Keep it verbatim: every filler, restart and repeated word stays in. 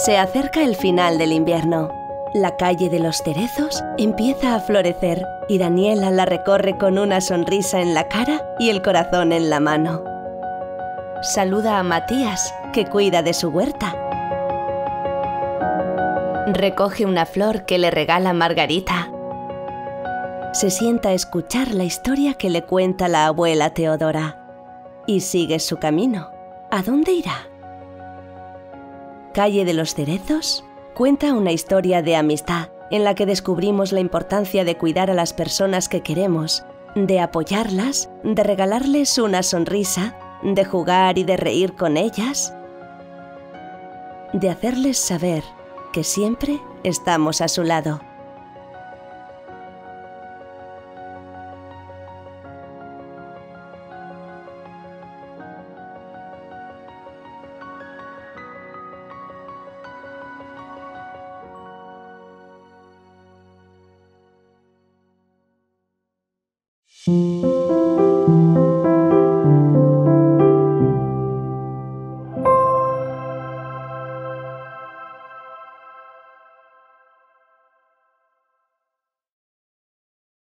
Se acerca el final del invierno. La calle de los cerezos empieza a florecer y Daniela la recorre con una sonrisa en la cara y el corazón en la mano. Saluda a Matías, que cuida de su huerta. Recoge una flor que le regala Margarita. Se sienta a escuchar la historia que le cuenta la abuela Teodora. Y sigue su camino. ¿A dónde irá? Calle de los Cerezos cuenta una historia de amistad en la que descubrimos la importancia de cuidar a las personas que queremos, de apoyarlas, de regalarles una sonrisa, de jugar y de reír con ellas, de hacerles saber que siempre estamos a su lado. Thank you.